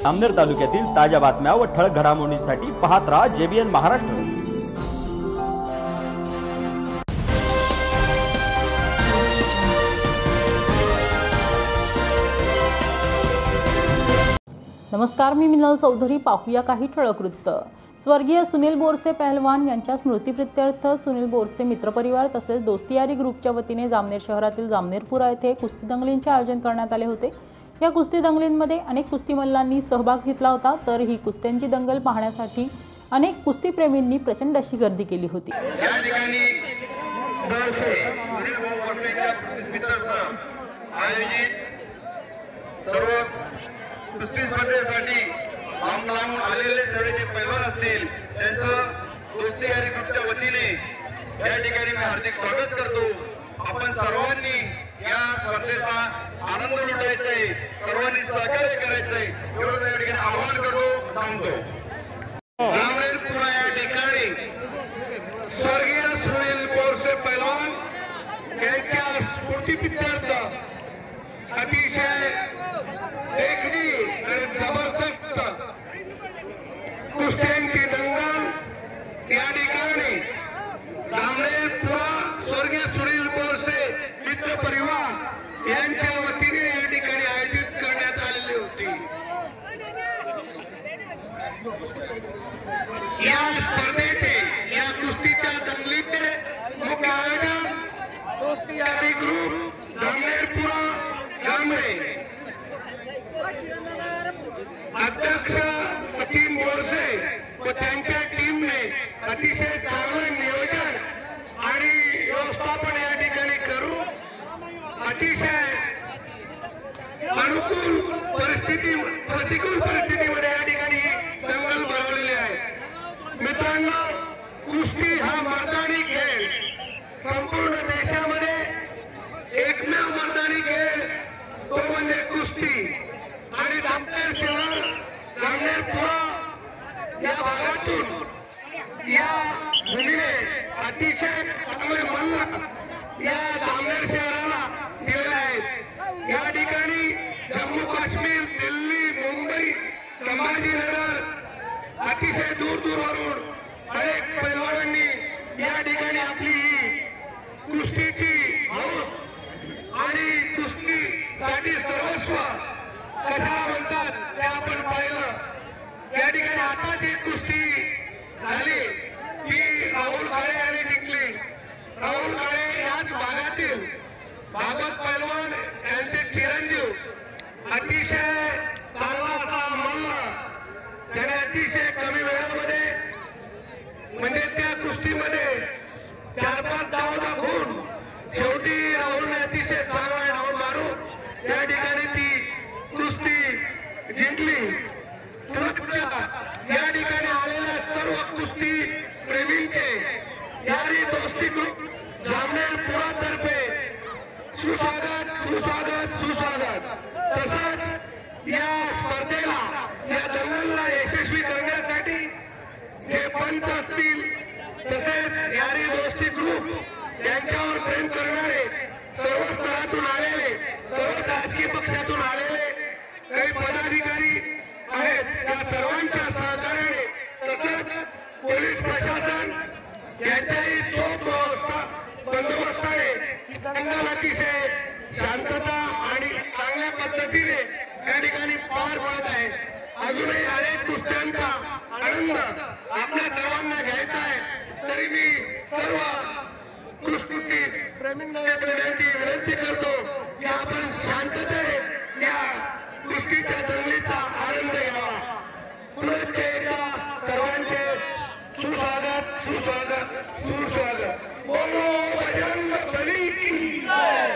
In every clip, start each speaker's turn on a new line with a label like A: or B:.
A: जामनेर तालुक्यातील ताज्या बातम्या व ठळक घडामोडींसाठी पाहत राहा JBN महाराष्ट्र।
B: नमस्कार, मी मिनल चौधरी। पाहूया काही ठळक वृत्त। स्वर्गीय सुनील बोरसे पहलवान यांच्या स्मृतिप्रित्यर्थ सुनील बोरसे मित्रपरिवार तसेच दोस्तीयारी ग्रुपच्या वतीने जामनेर शहरातील जामनेरपुरा येथे कुस्ती दंगलींचे आयोजन करण्यात आले होते। या कुस्ती दंगलींमध्ये अनेक कुस्तीमल्लांनी सहभाग घेतला होता, तर ही कुस्त्यांची दंगल पाहण्यासाठी अनेक कुस्तीप्रेमींनी प्रचंड अशी गर्दी केली होती।
C: या ठिकाणी बोरसे सुनील बोरसेच्या मित्रांसह आयोजित सर्व कुस्ती स्पर्धेसाठी लांबून आलेले सगळे जे पैलवान असतील त्यांचं दोस्तीयारी ग्रुपच्या वतीने या ठिकाणी मी हार्दिक स्वागत करतो। आपण सर्वांनी या स्पर्धेचा आनंद लुटायचा आहे, सर्वांनी सहकार्य करायचंय एवढं या ठिकाणी आवाहन करतो, सांगतो। जामनेरपुरा या ठिकाणी स्वर्गीय सुनील बोरसे पहलवान यांच्या स्मृतिप्रित्यर्थ अतिशय देखणी आणि जबरदस्त कुस्त्यांची दंगल या ठिकाणी जामनेरपुरा स्वर्गीय सुनील बोरसे मित्र परिवार यांच्या वतीने या ठिकाणी आयोजित करण्यात आलेली होती। या स्पर्धेचे या कुस्तीच्या दंगलीचे मुख्य आयोजक दोस्तीयारी ग्रुप जामनेरपुरा जामने अध्यक्ष सचिन बोरसे व त्यांच्या टीमने अतिशय चांगले नियोजन आणि व्यवस्थापन या ठिकाणी करू अतिशय प्रतिकूल परिस्थितीमध्ये या ठिकाणी दंगल भरवलेली आहे। मित्रांनो, कुस्ती हा मर्दानी खेळ संपूर्ण देशामध्ये एकमेव मर्दानी खेळ तो म्हणजे कुस्ती आणि जामनेर शहर जामनेरपुरा या भागातून या भूमीने अतिशय चांगले मल्ल या जामनेर शहराला दिले आहेत। या ठिकाणी जम्मू काश्मीर, दिल्ली, मुंबई, संभाजीनगर अतिशय दूरवरून अनेक पैलवानांनी या ठिकाणी आपली कुस्तीची हौस आणि कुस्तीसाठी सर्वस्व कशा म्हणतात ते आपण पाहिलं। या ठिकाणी आता जी कुस्ती झाली ती राहुल काळे यांनी जिंकली। राहुल काळे याच भागातील भागवत पैलवान यांचे चिरंजीव अतिशय चांगला असा मल्ल त्याने अतिशय कमी वेळामध्ये म्हणजे त्या कुस्तीमध्ये 4-5 धाव दाखवून शेवटी राहुलने अतिशय चांगला डाऊन मारून या ठिकाणी ती कुस्ती जिंकली। या ठिकाणी आलेल्या सर्व कुस्ती प्रेमींचे यारी दोस्ती ग्रुप जामनेरपुरा तर्फे सुस्वागत सुस्वागत सुस्वागत। तसंच या स्पर्धेला या दंगलला यशस्वी करण्यासाठी जे पंच असतील तसेच यारी दोस्ती ग्रुप यांच्यावर प्रेम करणारे सर्व स्तरातून आलेले, सर्व राजकीय पक्षातून आलेले काही पदाधिकारी आहेत, या सर्वांच्या सहकार्याने तसंच पोलीस प्रशासन यांच्याही चोख बंदोबस्ताने दंगल अतिशय शांतता आणि चांगल्या पद्धतीने या ठिकाणी पार पडत आहे। अजूनही अनेक कुस्त्यांचा आनंद आपल्या सर्वांना घ्यायचा आहे, तरी मी सर्व कुस्ती प्रेमींना विनंती करतो की आपण शांततेने या कुस्तीच्या दंगलीचा आनंद घ्यावा। पुनश्च एकदा सर्वांचे सुस्वागत सुस्वागत सुस्वागत। बोलो बजरंग बली की जय।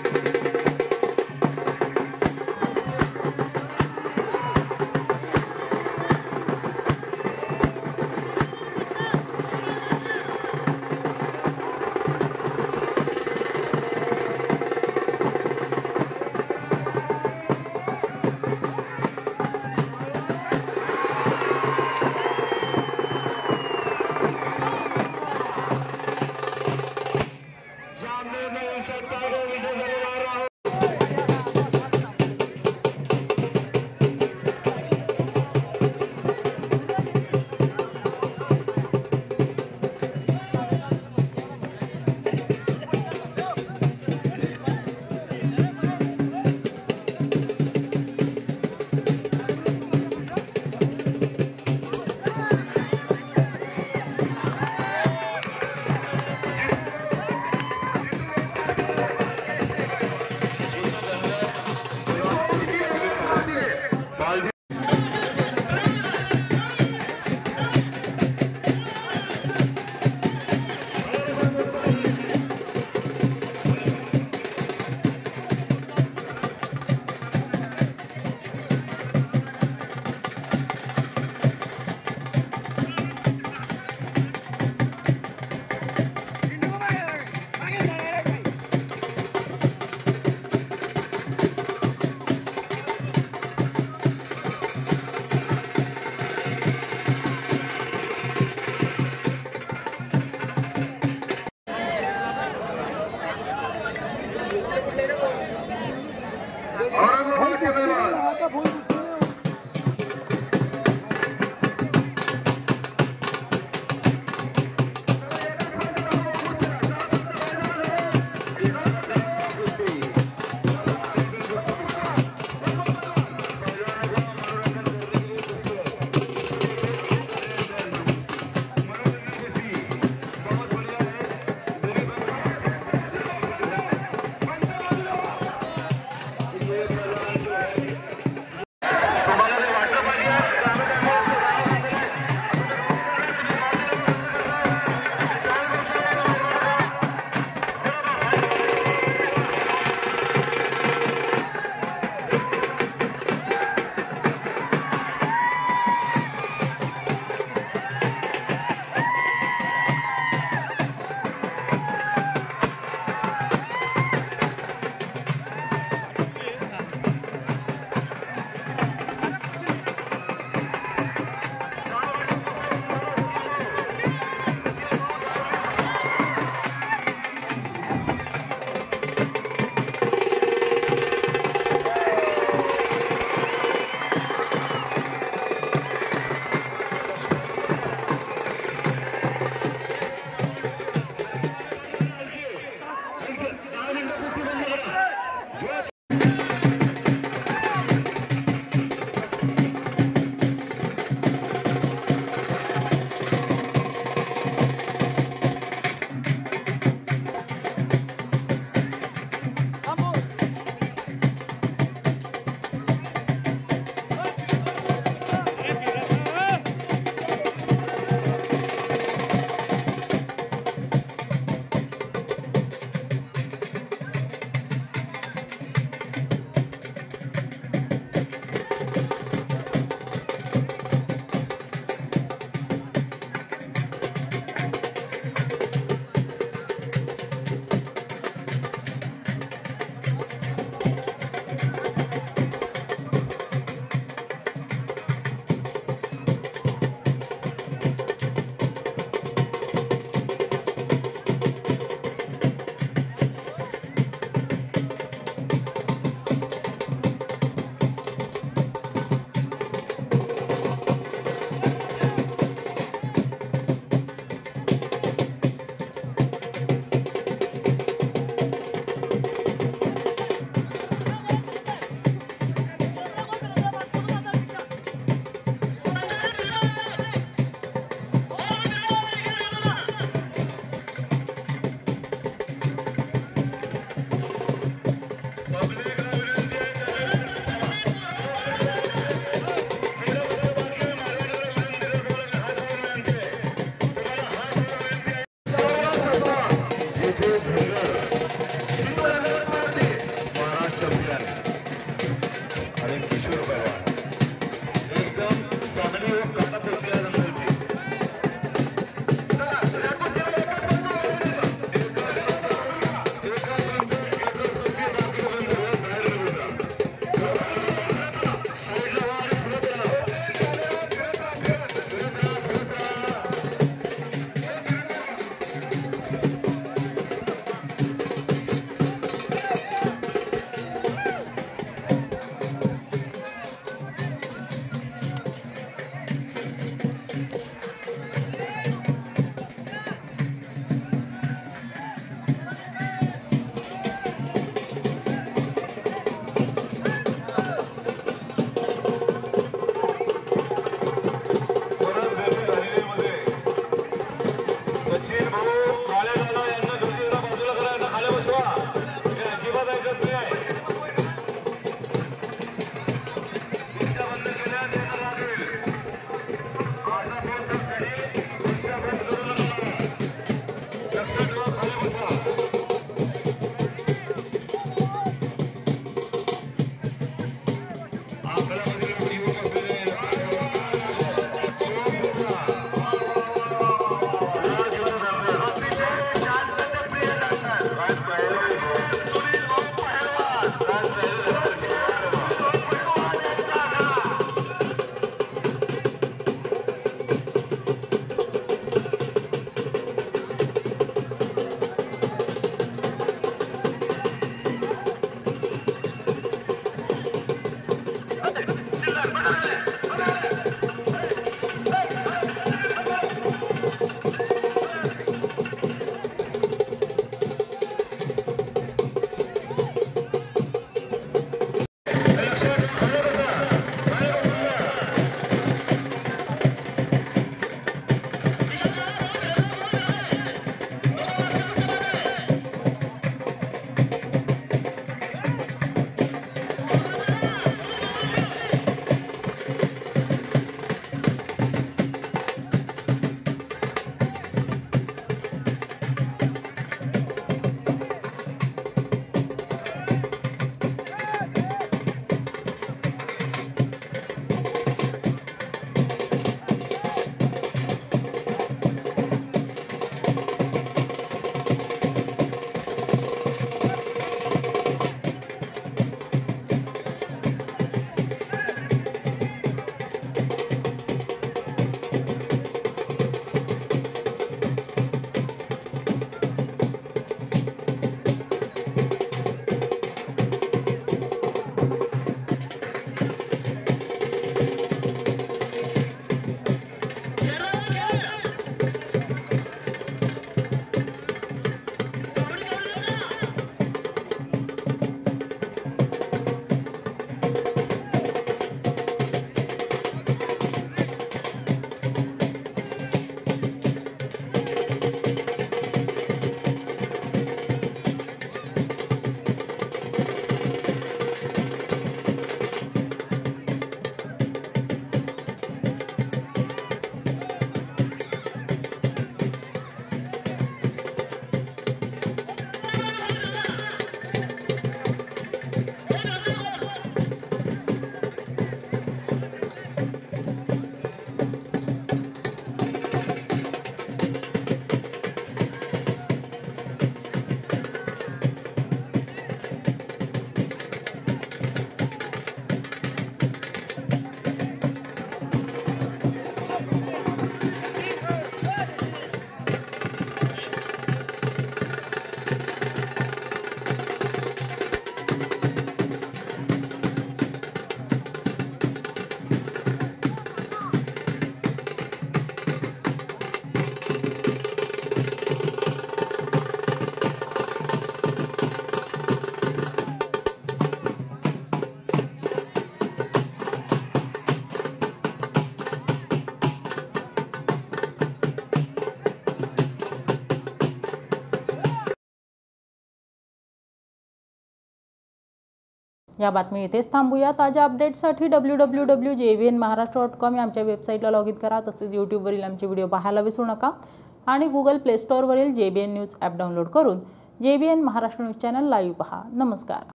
B: या बातमी इथेच थांबूया। ताज्या अपडेट्ससाठी www.jbnmaharashtra.com या आमच्या वेबसाईटला लॉग इन करा। तसेच यूट्यूबवरील आमचे व्हिडिओ पाहायला विसरू नका आणि गुगल प्ले स्टोअरवरील JBN न्यूज ॲप डाउनलोड करून JBN Maharashtra news channel live पहा। नमस्कार।